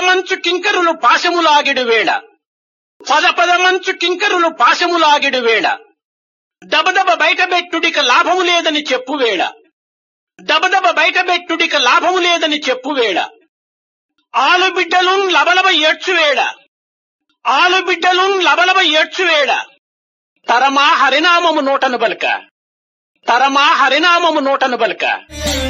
మంచు కింకరులు పాశములాగిడు వేళ పద మంచు కింకరులు పాశములాగిడు వేళ దబదబ బయటబెట్టుడిక లాభము లేదని చెప్పువేళ దబదబ బయటబెట్టుడిక లాభము లేదని చెప్పువేళ ఆలుబిడ్డలు లబలబ ఏడ్చువేళ ఆలుబిడ్డలు లబలబ ఏడ్చువేళ తరమా హరినామము నోటను బలక తరమా హరినామము నోటను బలక